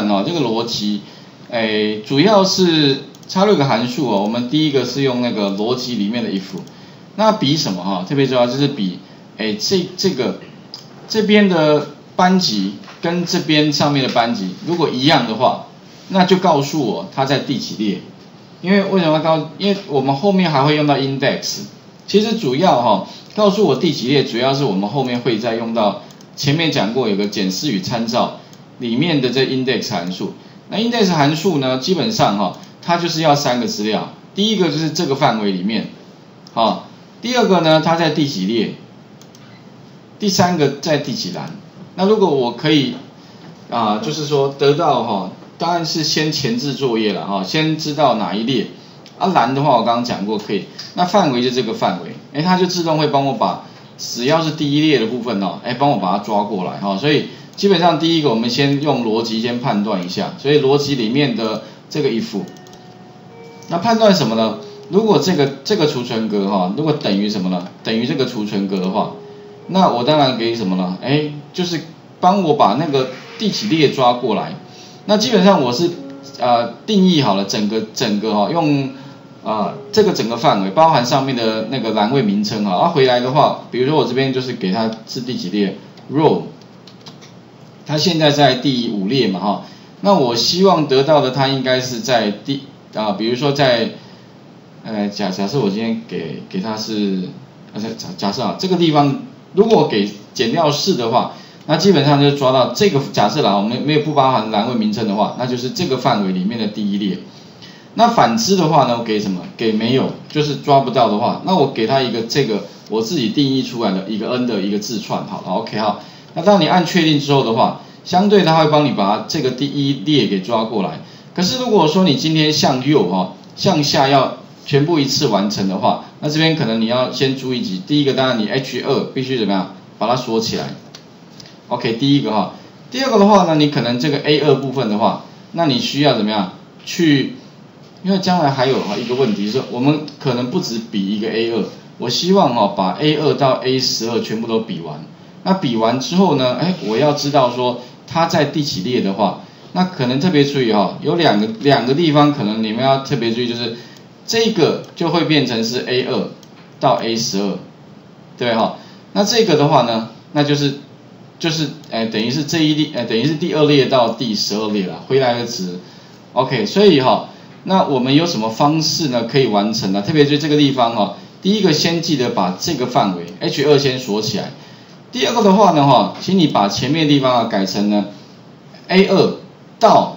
哦，这个逻辑，主要是插入一个函数哦。我们第一个是用那个逻辑里面的 if， 那比什么哈？特别重要就是比，这边的班级跟这边上面的班级如果一样的话，那就告诉我它在第几列。因为为什么因为我们后面还会用到 index， 其实主要哈告诉我第几列，主要是我们后面会再用到前面讲过有个检视与参照里面的这 index 函数。那 index 函数呢，基本上哈它就是要3个资料，第一个就是这个范围里面，第二个呢它在第几列，第三个在第几栏。那如果我可以就是说得到当然是先前置作业了先知道哪一列栏的话我刚刚讲过可以，那范围就这个范围，它就自动会帮我把只要是第一列的部分帮我把它抓过来所以基本上第一个我们先用逻辑先判断一下，所以逻辑里面的这个 if， 那判断什么呢？如果这个储存格如果等于什么呢？等于这个储存格的话，那我当然给什么呢？就是帮我把那个第几列抓过来。那基本上我是定义好了整个用这个整个范围包含上面的那个栏位名称回来的话，比如说我这边就是给它是第几列 row， 它现在在第5列嘛那我希望得到的它应该是在比如说在假设我今天给它是假设这个地方如果给减掉4的话，那基本上就抓到这个假设我们没有不包含栏位名称的话，那就是这个范围里面的第1列。那反之的话呢，我给什么？给没有，就是抓不到的话，那我给它一个这个我自己定义出来的一个 n 的一个字串，好了 ，OK 好。那当你按确定之后的话，相对它会帮你把这个第1列给抓过来。可是如果说你今天向右向下要全部一次完成的话，那这边可能你要先注意第一个当然你 H2 必须怎么样把它锁起来。OK， 第一个第二个的话呢，你可能这个 A2 部分的话，那你需要怎么样去？因为将来还有一个问题是，我们可能不止比一个 A2， 我希望把 A2 到 A12 全部都比完。那比完之后呢，我要知道说它在第几列的话，那可能特别注意有两个地方可能你们要特别注意，就是这个就会变成是 A2 到 A12， 对那这个的话呢，那就是等于是这一列等于是第2列到第12列了，回来的值 OK， 所以那我们有什么方式呢可以完成呢？特别是这个地方第一个先记得把这个范围 H2 先锁起来。第二个的话呢请你把前面的地方改成呢 A2 到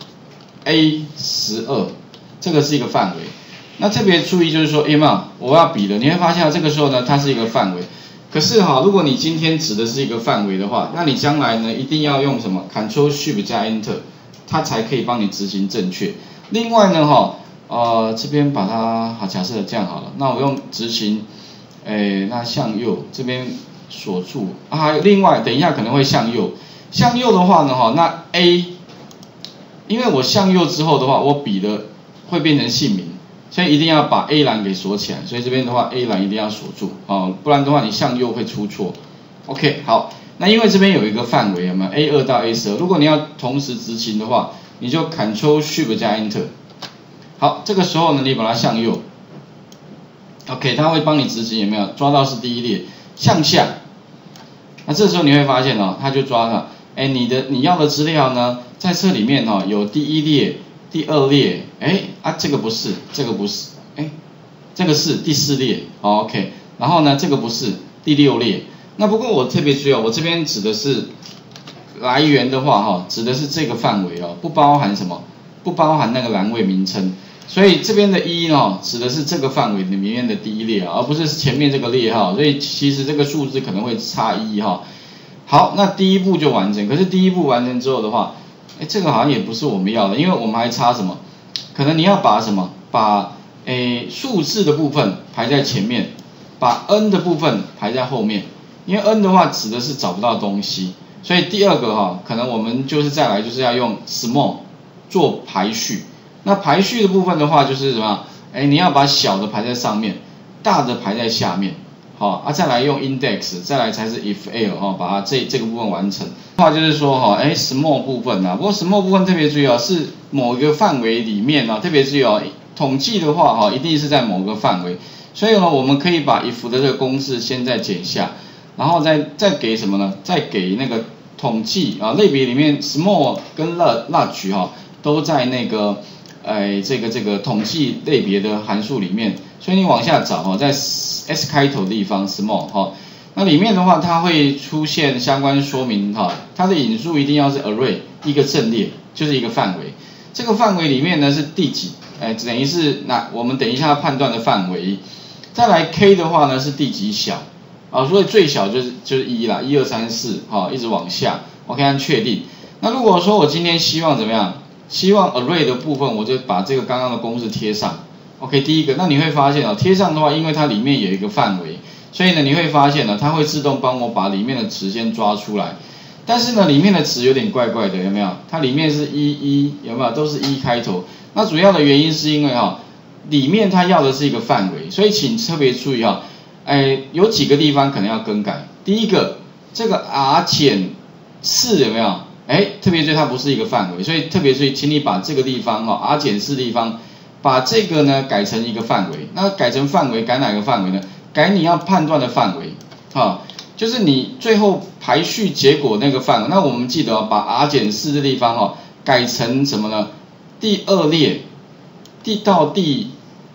A12， 这个是一个范围。那特别注意就是说我要比的，你会发现这个时候呢它是一个范围。可是如果你今天指的是一个范围的话，那你将来呢一定要用什么 Ctrl Shift 加 Enter， 它才可以帮你执行正确。另外呢这边把它假设这样好了，那我用执行那向右这边锁住另外等一下可能会向右的话呢那 A， 因为我向右之后的话，我比的会变成姓名，所以一定要把 A 栏给锁起来，所以这边的话 A 栏一定要锁住不然的话你向右会出错。 OK 好，那因为这边有一个范围A2 到 A12， 如果你要同时执行的话，你就 Ctrl Shift 加 Enter。 好，这个时候呢你把它向右 OK， 它会帮你执行，有没有抓到是第1列向下。那这时候你会发现它就抓了你要的资料呢在这里面有第1列第2列这个不是这个不是这个是第4列OK， 然后呢这个不是第6列。那不过我特别注意我这边指的是来源的话指的是这个范围不包含什么，不包含那个栏位名称。所以这边的1指的是这个范围里面的第1列而不是前面这个列号，所以其实这个数字可能会差1好，那第一步就完成。可是第一步完成之后的话，这个好像也不是我们要的，因为我们还差什么？可能你要把什么？把数字的部分排在前面，把 n 的部分排在后面。因为 n 的话指的是找不到东西，所以第二个可能我们就是再来就是要用 small 做排序。那排序的部分的话就是什么？你要把小的排在上面，大的排在下面。 好啊，再来用 index， 再来才是 if l 哈，把它这个部分完成。话就是说哈，small 部分啊，不过 small 部分特别注意啊，是某一个范围里面啊，特别注意哦，统计的话哈，一定是在某个范围，所以呢，我们可以把 if 的这个公式先再减下，然后再给什么呢？再给那个统计啊类别里面 small 跟 large 哈，都在那个这个统计类别的函数里面，所以你往下找哈，在 S 开头的地方 small 哈，那里面的话它会出现相关说明哈，它的引数一定要是 array 一个阵列，就是一个范围，这个范围里面呢是第几？等于是我们等一下判断的范围。再来 K 的话呢是第几小啊，所以最小就是1啦，1、2、3、4哈，一直往下 ，OK 按确定。那如果说我今天希望怎么样？希望 array 的部分，我就把这个刚刚的公式贴上。OK， 第一个，那你会发现贴上的话，因为它里面有一个范围，所以呢，你会发现它会自动帮我把里面的值先抓出来。但是呢，里面的值有点怪怪的，有没有？它里面是1，有没有？都是1开头。那主要的原因是因为里面它要的是一个范围，所以请特别注意有几个地方可能要更改。第一个，这个 r 减4有没有？特别注意它不是一个范围，所以特别注意，请你把这个地方r 减4地方，把这个呢改成一个范围。那改成范围，改哪个范围呢？改你要判断的范围，就是你最后排序结果那个范围。那我们记得把 r 减4的地方改成什么呢？第2列，到第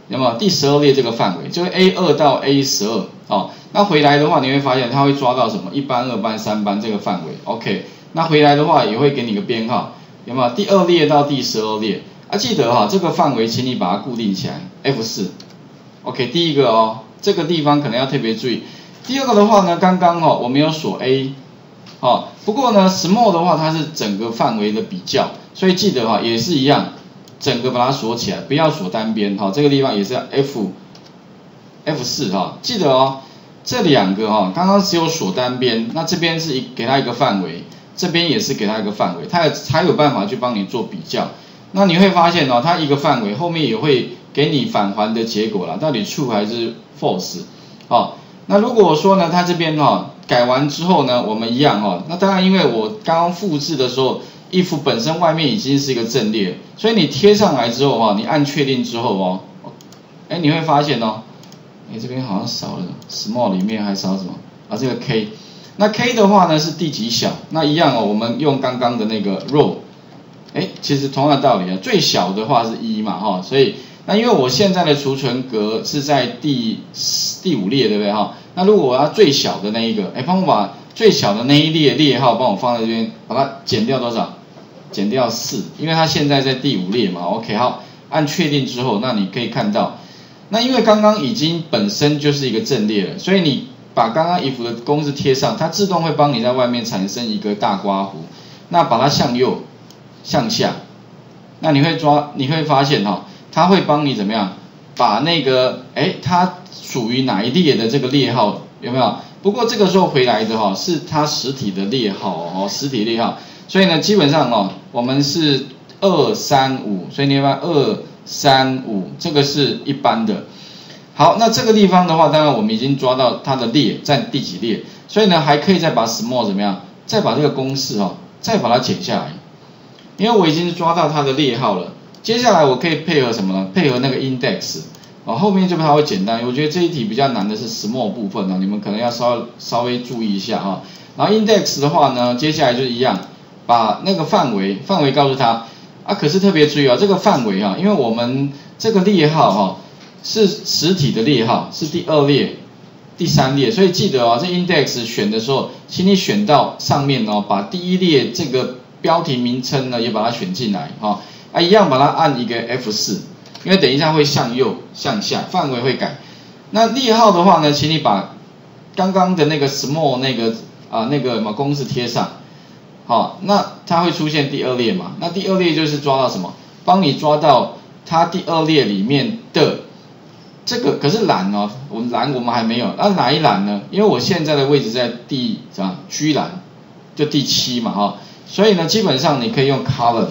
12列这个范围，就是 A2 到 A12那回来的话，你会发现它会抓到什么？1班、2班、3班这个范围 ，OK。那回来的话也会给你个编号，有没有？第2列到第12列记得这个范围，请你把它固定起来 ，F4。OK， 第一个这个地方可能要特别注意。第二个的话呢，刚刚我们有锁 A，不过呢 small 的话它是整个范围的比较，所以记得也是一样，整个把它锁起来，不要锁单边这个地方也是要 F4记得这两个刚刚只有锁单边，那这边是给它一个范围。这边也是给它一个范围，它才有办法去帮你做比较。那你会发现它一个范围后面也会给你返还的结果啦，到底 true 还是 false。那如果说呢，它这边改完之后呢，我们一样那当然因为我刚刚复制的时候 if 本身外面已经是一个阵列，所以你贴上来之后你按确定之后你会发现这边好像少了 small 里面还少什么这个 K。那 K 的话呢是第几小？那一样我们用刚刚的那个 row， 其实同样的道理最小的话是1嘛所以那因为我现在的储存格是在第5列，对不对那如果我要最小的那一个，帮我把最小的那一列号帮我放在这边，把它减掉多少？减掉4，因为它现在在第5列嘛。OK， 好，按确定之后，那你可以看到，那因为刚刚已经本身就是一个阵列了，所以你把刚刚 if 的公式贴上，它自动会帮你在外面产生一个大刮弧，那把它向右、向下，那你会发现它会帮你怎么样？把那个它属于哪一列的这个列号有没有？不过这个时候回来的是它实体的列号实体列号，所以呢基本上我们是2、3、5，所以你要2、3、5，这个是一般的。好，那这个地方的话，当然我们已经抓到它的列在第几列，所以呢还可以再把 small 怎么样？再把这个公式再把它减下来，因为我已经抓到它的列号了。接下来我可以配合什么呢？配合那个 index， 后面就稍微简单。我觉得这一题比较难的是 small 部分你们可能要稍微注意一下然后 index 的话呢，接下来就是一样，把那个范围告诉他可是特别注意这个范围因为我们这个列号是实体的列号，是第2列、第3列，所以记得这 index 选的时候，请你选到上面把第1列这个标题名称呢也把它选进来一样把它按一个 F4， 因为等一下会向右、向下，范围会改。那列号的话呢，请你把刚刚的那个 small 那个公式贴上，那它会出现第2列嘛？那第2列就是抓到什么？帮你抓到它第2列里面的。这个可是栏我们还没有，哪一栏呢？因为我现在的位置在第G 栏，就第7嘛所以呢，基本上你可以用 column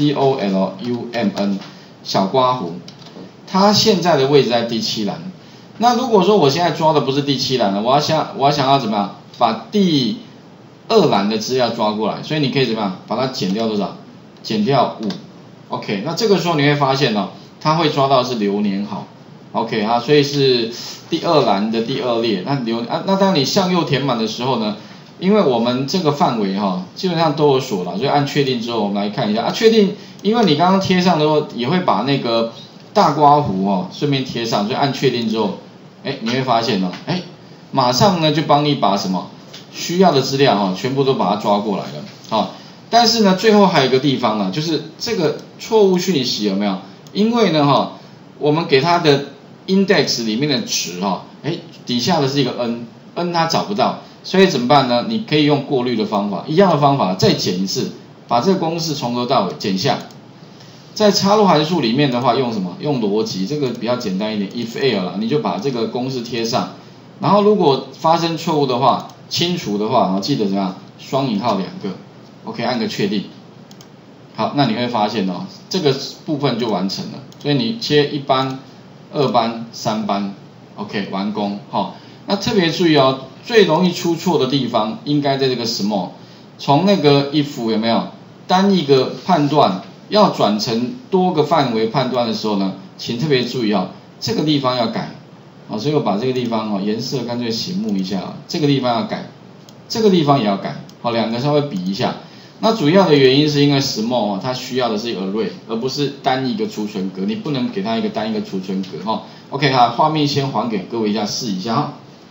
COLUMN 小刮弧，它现在的位置在第7栏。 那如果说我现在抓的不是第7栏了，我要想要怎么样把第2栏的资料抓过来，所以你可以怎么样把它减掉多少？减掉5。OK， 那这个时候你会发现呢，它会抓到是流年号。OK 啊，所以是第2栏的第2列。那当你向右填满的时候呢，因为我们这个范围基本上都有锁了，所以按确定之后，我们来看一下确定，因为你刚刚贴上的时候也会把那个大刮弧顺便贴上，所以按确定之后，你会发现马上呢就帮你把什么需要的资料全部都把它抓过来了但是呢，最后还有一个地方就是这个错误讯息有没有？因为呢我们给它的 index 里面的值底下的是一个 n 它找不到，所以怎么办呢？你可以用过滤的方法，一样的方法再减一次，把这个公式从头到尾减下。在插入函数里面的话，用什么？用逻辑，这个比较简单一点 ，if else 啦，你就把这个公式贴上，然后如果发生错误的话，清除的话，记得怎么样？双引号2个 ，OK， 按个确定。好，那你会发现这个部分就完成了，所以你切1班、2班、3班 ，OK， 完工。那特别注意最容易出错的地方应该在这个 small， 从那个 if 有没有单一个判断要转成多个范围判断的时候呢，请特别注意这个地方要改所以我把这个地方颜色干脆醒目一下这个地方要改，这个地方也要改两个稍微比一下。那主要的原因是因为 small 它需要的是 array， 而不是单一个储存格，你不能给它一个单一个储存格OK， 好，画面先还给各位一下试一下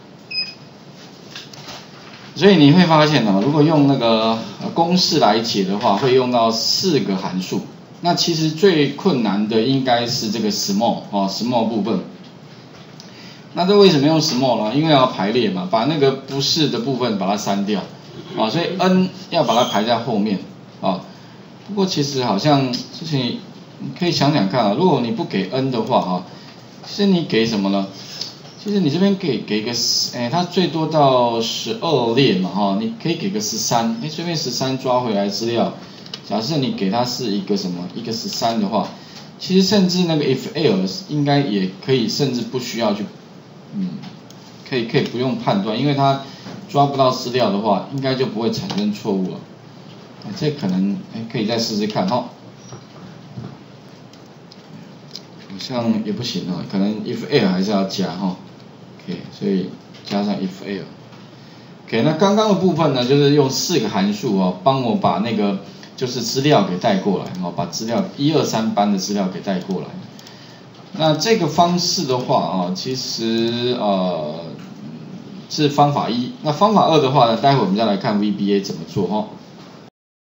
所以你会发现如果用那个公式来解的话，会用到4个函数。那其实最困难的应该是这个 small 部分。那这为什么用 small 呢？因为要排列嘛，把那个不是的部分把它删掉所以 n 要把它排在后面不过其实好像之前你可以想想看如果你不给 n 的话其实你给什么呢？其实你这边给个它最多到12列嘛你可以给个13，随便13抓回来资料。假设你给它是一个什么一个13的话，其实甚至那个 if else 应该也可以，甚至不需要去可以不用判断，因为它抓不到资料的话，应该就不会产生错误了。这可能可以再试试看好像也不行可能 if else 还是要加OK， 所以加上 if else。OK， 那刚刚的部分呢，就是用4个函数帮我把那个就是资料给带过来把资料1、2、3班的资料给带过来。那这个方式的话其实是方法1。那方法2的话呢，待会我们再来看 VBA 怎么做